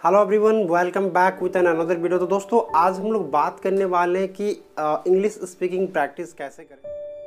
Hello everyone, welcome back with an another video. तो दोस्तों आज हम लोग बात करने वाले हैं कि इंग्लिश स्पीकिंग प्रैक्टिस कैसे करें।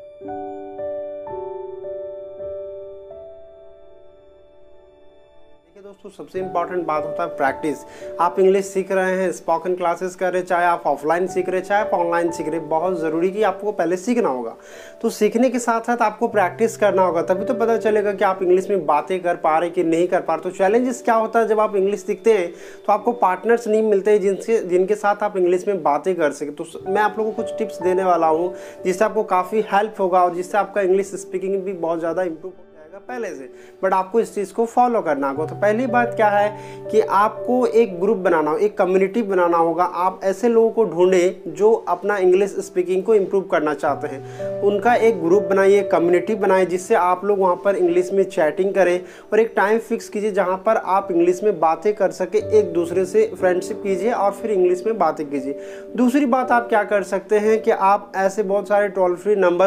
दोस्तों सबसे इंपॉर्टेंट बात होता है प्रैक्टिस। आप इंग्लिश सीख रहे हैं, स्पोकन क्लासेस कर रहे हैं, चाहे आप ऑफलाइन सीख रहे हैं चाहे आप ऑनलाइन सीख रहे हैं, बहुत ज़रूरी कि आपको पहले सीखना होगा। तो सीखने के साथ साथ आपको प्रैक्टिस करना होगा, तभी तो पता चलेगा कि आप इंग्लिश में बातें कर पा रहे कि नहीं कर पा रहे। तो चैलेंजेस क्या होता है, जब आप इंग्लिश सीखते हैं तो आपको पार्टनर्स नहीं मिलते जिनके साथ आप इंग्लिश में बातें कर सकें। तो मैं आप लोगों को कुछ टिप्स देने वाला हूँ जिससे आपको काफ़ी हेल्प होगा और जिससे आपका इंग्लिश स्पीकिंग भी बहुत ज़्यादा इंप्रूव पहले से। बट आपको इस चीज़ को फॉलो करना होगा। तो पहली बात क्या है कि आपको एक ग्रुप बनाना हो, एक कम्युनिटी बनाना होगा। आप ऐसे लोगों को ढूंढें जो अपना इंग्लिश स्पीकिंग को इम्प्रूव करना चाहते हैं, उनका एक ग्रुप बनाइए, कम्युनिटी बनाइए, जिससे आप लोग वहाँ पर इंग्लिश में चैटिंग करें और एक टाइम फिक्स कीजिए जहाँ पर आप इंग्लिश में बातें कर सके, एक दूसरे से फ्रेंडशिप कीजिए और फिर इंग्लिश में बातें कीजिए। दूसरी बात आप क्या कर सकते हैं कि आप ऐसे बहुत सारे टोल फ्री नंबर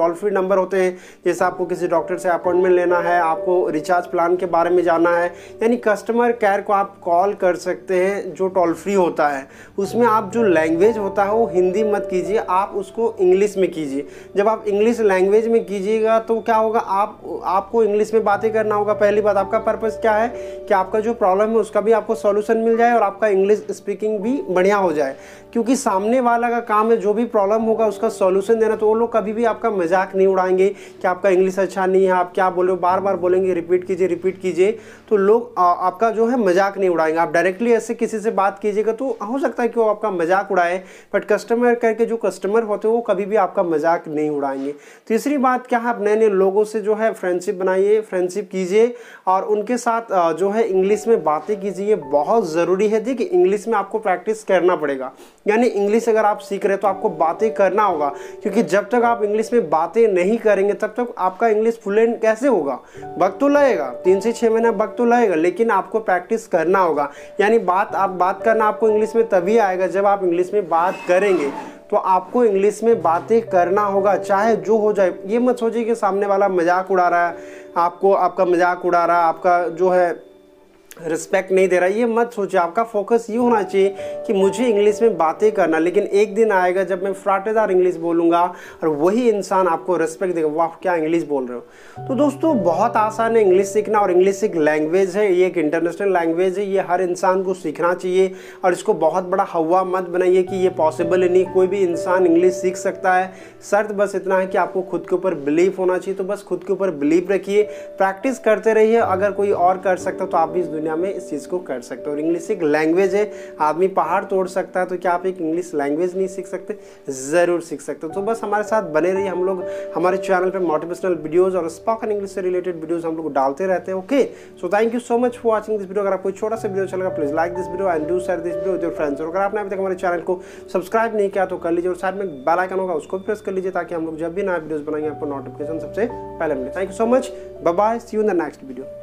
होते हैं, जैसे आपको किसी डॉक्टर से अपॉइंटमेंट लेना है, आपको रिचार्ज प्लान के बारे में जानना है, यानी कस्टमर केयर को आप कॉल कर सकते हैं जो टोल फ्री होता है। उसमें आप जो लैंग्वेज होता है वो हिंदी मत कीजिए, आप उसको इंग्लिश में कीजिए। जब आप इंग्लिश लैंग्वेज में कीजिएगा तो क्या होगा, आपको इंग्लिश में बातें करना होगा। पहली बात, आपका पर्पस क्या है कि आपका जो प्रॉब्लम है उसका भी आपको सॉल्यूशन मिल जाए और आपका इंग्लिश स्पीकिंग भी बढ़िया हो जाए, क्योंकि सामने वाला का काम है जो भी प्रॉब्लम होगा उसका सॉल्यूशन देना। तो वो लोग कभी भी आपका मजाक नहीं उड़ाएंगे कि आपका इंग्लिश अच्छा नहीं है, आप क्या बोल रहे हो, बार बार बोलेंगे रिपीट कीजिए। तो लोग आपका जो है मजाक नहीं उड़ाएंगे। आप डायरेक्टली ऐसे किसी से बात कीजिएगा तो हो सकता है कि वो आपका मजाक उड़ाए, बट कस्टमर करके जो कस्टमर होते हैं वो कभी भी आपका मजाक नहीं उड़ाएंगे। तीसरी बात क्या है, आप नए नए लोगों से जो है फ्रेंडशिप बनाइए, फ्रेंडशिप कीजिए और उनके साथ जो है इंग्लिश में बातें कीजिए। बहुत ज़रूरी है। देखिए, इंग्लिश में आपको प्रैक्टिस करना पड़ेगा, यानी इंग्लिश अगर आप सीख रहे हैं तो आपको बातें करना होगा, क्योंकि जब तक आप इंग्लिश में बातें नहीं करेंगे तब तक आपका इंग्लिश फ्लुएंट कैसे होगा। वक्त तो लगेगा, 3 से 6 महीना वक्त तो लगेगा, लेकिन आपको प्रैक्टिस करना होगा। यानी बात करना आपको इंग्लिश में तभी आएगा जब आप इंग्लिश में बात करेंगे। तो आपको इंग्लिश में बातें करना होगा, चाहे जो हो जाए। ये मत सोचिए कि सामने वाला मजाक उड़ा रहा है, आपका मजाक उड़ा रहा है, आपका जो है रिस्पेक्ट नहीं दे रहा है, ये मत सोचिए। आपका फोकस ये होना चाहिए कि मुझे इंग्लिश में बातें करना। लेकिन एक दिन आएगा जब मैं फराटेदार इंग्लिश बोलूँगा और वही इंसान आपको रिस्पेक्ट देगा, वाह क्या इंग्लिश बोल रहे हो। तो दोस्तों बहुत आसान है इंग्लिश सीखना, और इंग्लिश एक लैंग्वेज है, ये एक इंटरनेशनल लैंग्वेज है, ये हर इंसान को सीखना चाहिए। और इसको बहुत बड़ा हवा मत बनाइए कि ये पॉसिबल ही नहीं, कोई भी इंसान इंग्लिश सीख सकता है। शर्त बस इतना है कि आपको खुद के ऊपर बिलीव होना चाहिए। तो बस खुद के ऊपर बिलीव रखिए, प्रैक्टिस करते रहिए। अगर कोई और कर सकता तो आप भी इस दुनिया में इस चीज़ को कर सकते हो। और इंग्लिश एक लैंग्वेज है, आदमी पहाड़ तोड़ सकता है, तो क्या आप एक इंग्लिश लैंग्वेज नहीं सीख सकते? ज़रूर सीख सकते हो। तो बस हमारे साथ बने रहिए। हम लोग हमारे चैनल पे मोटिवेशनल वीडियोस और स्पोकन इंग्लिश से रिलेटेड वीडियोस हम लोग डालते रहते हैं। Okay, so thank you so much for watching this video. अगर आपको छोटा सा वीडियो अच्छा लगा, please like this video and do share this video with your friends. और अगर आपने अभी तक हमारे चैनल को सब्सक्राइब नहीं किया तो कर लीजिए, और साइड में बेल आइकन होगा उसको भी प्रेस कर लीजिए, ताकि हम लोग जब भी नया वीडियोस बनाएंगे आपको नोटिफिकेशन सबसे पहले मिले। Thank you so much, bye bye, see you in the next video.